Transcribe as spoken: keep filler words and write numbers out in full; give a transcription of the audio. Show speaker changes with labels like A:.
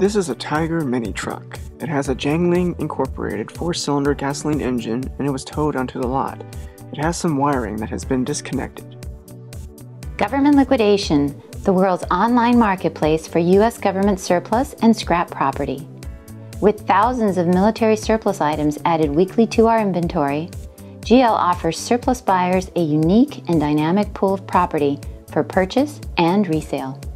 A: This is a Tiger mini truck. It has a Jiangling Incorporated four-cylinder gasoline engine and it was towed onto the lot. It has some wiring that has been disconnected.
B: Government Liquidation, the world's online marketplace for U S government surplus and scrap property. With thousands of military surplus items added weekly to our inventory, G L offers surplus buyers a unique and dynamic pool of property for purchase and resale.